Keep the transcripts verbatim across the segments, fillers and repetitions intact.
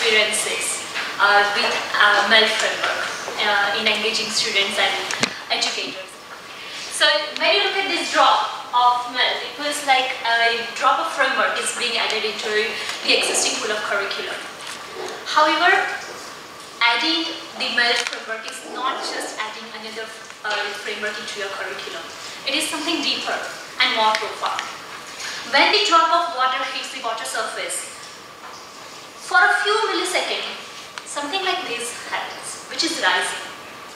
experiences uh, with uh, MELT framework uh, in engaging students and educators. So when you look at this drop of MELT, it feels like a drop of framework is being added into the existing pool of curriculum. However, adding the MELT framework is not just adding another uh, framework into your curriculum. It is something deeper and more profound. When the drop of water hits the water surface, for a few milliseconds, something like this happens, which is rising,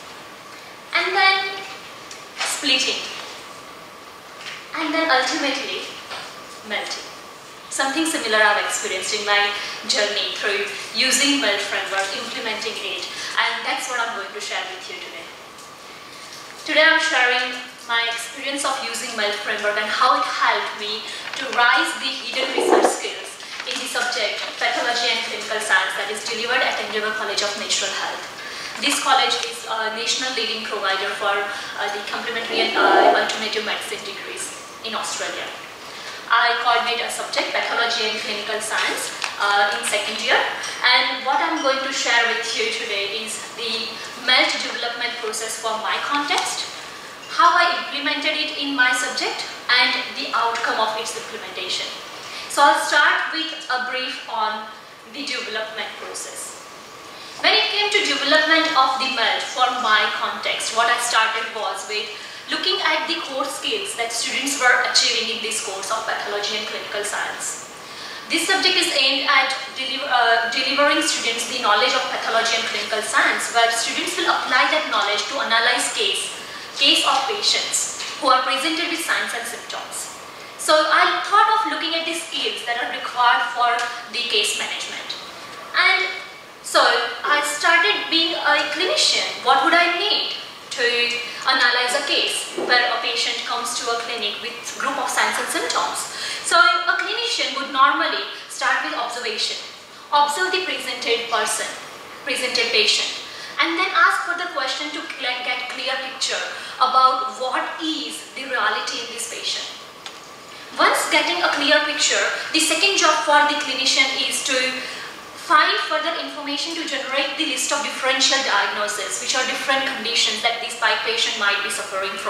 and then splitting, and then ultimately melting. Something similar I've experienced in my journey through using MELT framework, implementing it, and that's what I'm going to share with you today. Today I'm sharing my experience of using MELT framework and how it helped me to rise the hidden research skills in the subject Pathology and Clinical Science that is delivered at Endeavour College of Natural Health. This college is a national leading provider for uh, the complementary and uh, alternative medicine degrees in Australia. I coordinate a subject, Pathology and Clinical Science, uh, in second year, and what I'm going to share with you today is the MELT development process for my context, how I implemented it in my subject, and the outcome of its implementation. So I'll start with a brief on the development process. When it came to development of the MELT for my context, what I started was with looking at the core skills that students were achieving in this course of Pathology and Clinical Science. This subject is aimed at deliver, uh, delivering students the knowledge of Pathology and Clinical Science, where students will apply that knowledge to analyze case, case of patients who are presented with signs and symptoms. So I thought of looking at the skills that are required for the case management. And so I started being a clinician. What would I need to analyze a case where a patient comes to a clinic with a group of signs and symptoms? So a clinician would normally start with observation, observe the presented person, presented patient, and then ask for the question to get clear picture about what is the reality in this patient. Once getting a clear picture, the second job for the clinician is to find further information to generate the list of differential diagnoses, which are different conditions that this patient might be suffering from.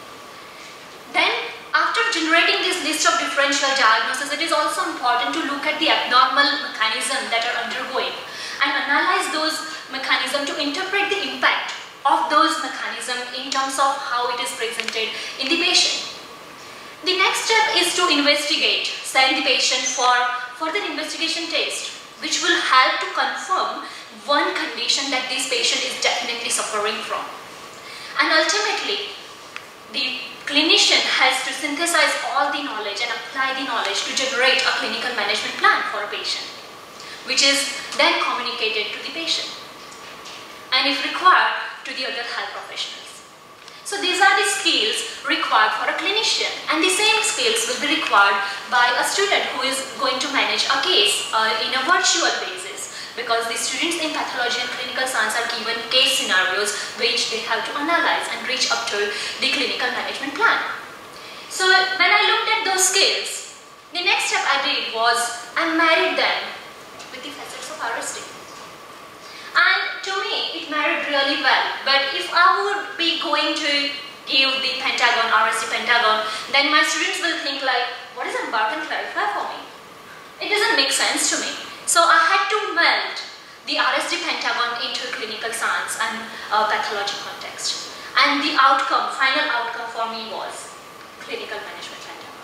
Then, after generating this list of differential diagnoses, it is also important to look at the abnormal mechanisms that are undergoing and analyze those mechanisms to interpret the impact of those mechanisms in terms of how it is presented in the patient. The next step is to investigate, send the patient for further investigation test, which will help to confirm one condition that this patient is definitely suffering from. And ultimately, the clinician has to synthesize all the knowledge and apply the knowledge to generate a clinical management plan for a patient, which is then communicated to the patient and if required to the other health professionals. So these are the skills required for a clinician, and the same skills will be required by a student who is going to manage a case uh, in a virtual basis, because the students in Pathology and Clinical Science are given case scenarios which they have to analyze and reach up to the clinical management plan. So when I looked at those skills, the next step I did was I married them with the facets of R S D. And to me, it married really well. But if I would be going to give the pentagon, R S D pentagon, then my students will think like, what is embark and clarify for me? It doesn't make sense to me. So I had to meld the R S D pentagon into clinical science and uh, pathology context. And the outcome, final outcome for me was clinical management pentagon.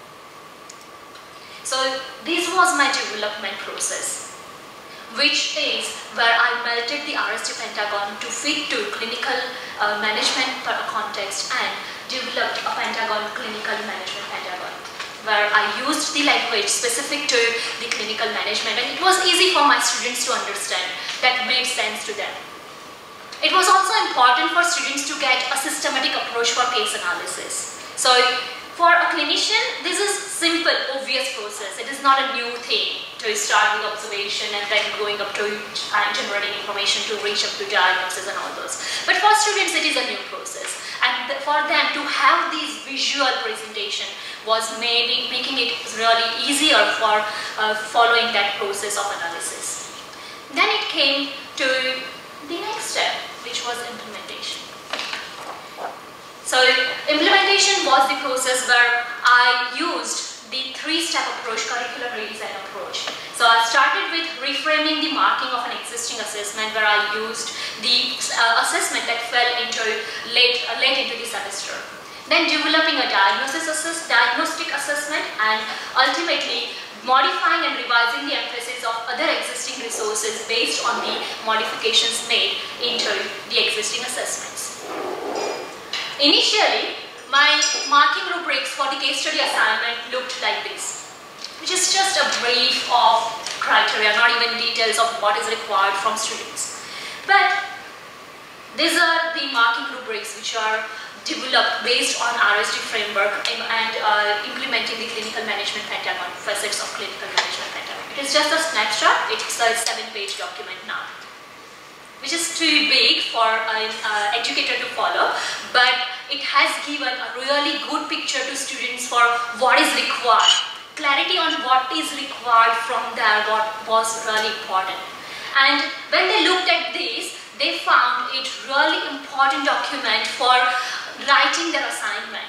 So this was my development process, which is where I melted the R S D pentagon to fit to clinical uh, management context and developed a pentagon clinical management pentagon, where I used the language specific to the clinical management, and it was easy for my students to understand. That made sense to them. It was also important for students to get a systematic approach for case analysis. So for a clinician, this is simple, obvious process. It is not a new thing to start with observation and then going up to uh, generating information to reach up to diagnosis and all those. But for students, it is a new process. And th for them to have this visual presentation was maybe making it really easier for uh, following that process of analysis. Then it came to the next step, which was implementation. So implementation was the process where I used the three-step approach, curriculum redesign approach. So I started with reframing the marking of an existing assessment, where I used the uh, assessment that fell into late, uh, late into the semester. Then developing a diagnosis assess, diagnostic assessment, and ultimately modifying and revising the emphasis of other existing resources based on the modifications made into the existing assessments. Initially, my marking rubrics for the case study assignment looked like this, which is just a brief of criteria, not even details of what is required from students. But these are the marking rubrics which are developed based on R S D framework and, and uh, implementing the clinical management pentagon, facets of clinical management pentagon. It is just a snapshot. It's a seven-page document now, which is too big for an uh, educator to follow, but it has given a really good picture to students for what is required. Clarity on what is required from there what was really important. And when they looked at this, they found it really important document for writing their assignment.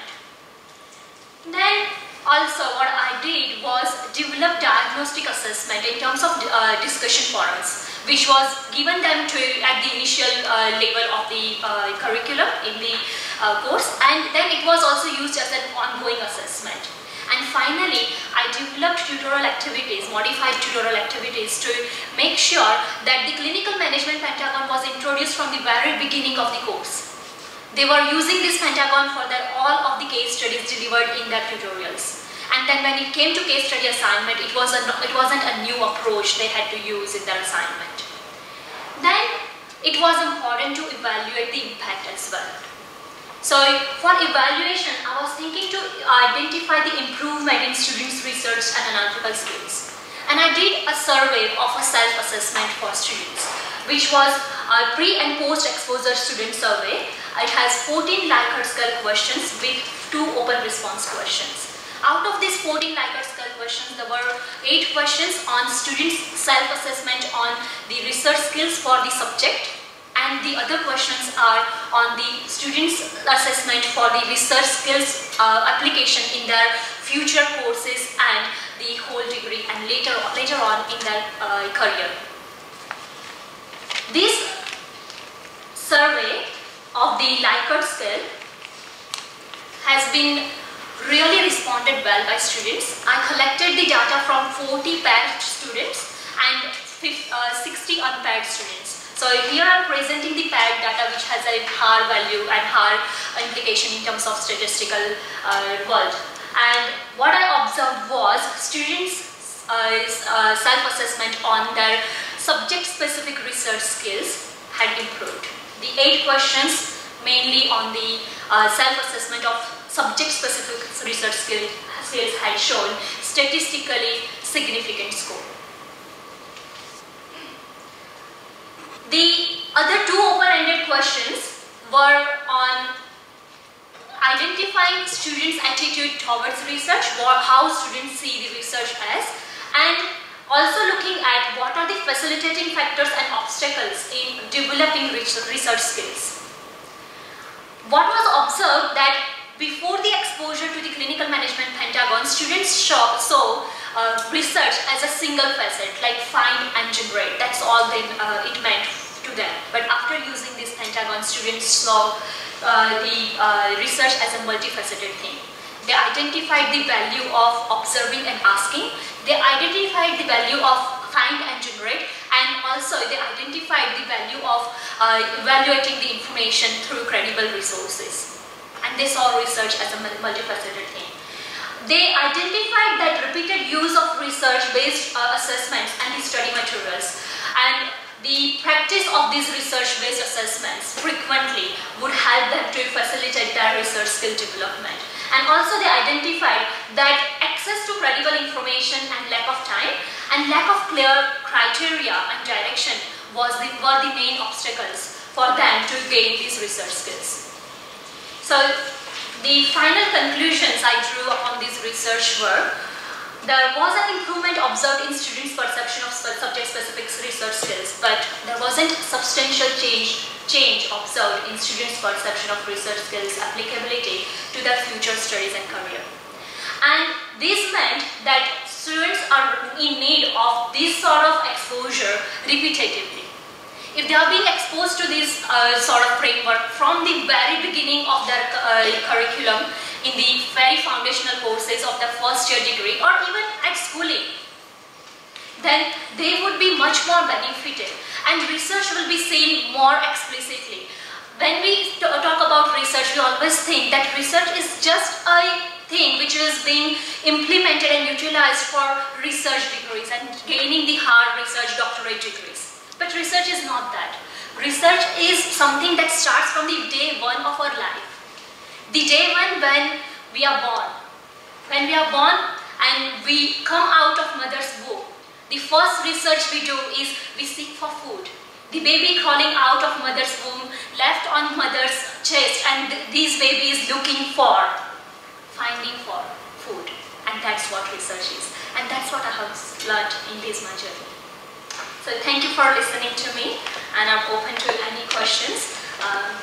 Then also what I did was develop diagnostic assessment in terms of uh, discussion forums, which was given them to at the initial uh, level of the uh, curriculum in the uh, course, and then it was also used as an ongoing assessment. And finally, I developed tutorial activities, modified tutorial activities to make sure that the clinical management pentagon was introduced from the very beginning of the course. They were using this pentagon for their, all of the case studies delivered in their tutorials. And then when it came to case study assignment, it, was a, it wasn't a new approach they had to use in their assignment. Then it was important to evaluate the impact as well. So for evaluation, I was thinking to identify the improvement in students' research and analytical skills. And I did a survey of a self-assessment for students, which was a pre and post exposure student survey. It has fourteen Likert scale questions with two open response questions. Out of these fourteen Likert scale questions, there were eight questions on students' self-assessment on the research skills for the subject, and the other questions are on the students' assessment for the research skills uh, application in their future courses and the whole degree and later, later on in their uh, career. This survey of the Likert scale has been really responded well by students. I collected the data from forty paired students and sixty unpaired students. So here I am presenting the paired data, which has a hard value and hard implication in terms of statistical uh, world. And what I observed was students' uh, uh, self-assessment on their subject-specific research skills had improved. The eight questions mainly on the uh, self-assessment of subject-specific research skill, skills had shown statistically significant score. The other two open-ended questions were on identifying students' attitude towards research, how students see the research as, and also looking at what are the facilitating factors and obstacles in developing research skills. What was observed that before the exposure to the clinical management pentagon, students saw, saw uh, research as a single facet, like find and generate. That's all they, uh, it meant to them. But after using this pentagon, students saw uh, the uh, research as a multifaceted thing. They identified the value of observing and asking. They identified the value of find and generate, and also they identified the value of uh, evaluating the information through credible resources. And they saw research as a multifaceted thing. They identified that repeated use of research-based uh, assessments and the study materials, and the practice of these research-based assessments frequently would help them to facilitate their research skill development. And also they identified that access to credible information and lack of time and lack of clear criteria and direction was the, were the main obstacles for them to gain these research skills. So the final conclusions I drew upon this research were, there was an improvement observed in students' perception of subject-specific research skills, but there wasn't substantial change, change observed in students' perception of research skills applicability to their future studies and career. And this meant that students are in need of this sort of exposure repetitively. If they are being exposed to this uh, sort of framework from the very beginning of their uh, curriculum, in the very foundational courses of the first year degree or even at schooling, then they would be much more benefited and research will be seen more explicitly. When we talk about research, we always think that research is just a thing which is being implemented and utilized for research degrees and gaining the hard research doctorate degrees. But research is not that. Research is something that starts from the day one of our life. The day one when we are born. When we are born and we come out of mother's womb, the first research we do is we seek for food. The baby crawling out of mother's womb, left on mother's chest, and th this baby is looking for, finding for food. And that's what research is. And that's what I have learned in this my journey. So thank you for listening to me, and I'm open to any questions. Um,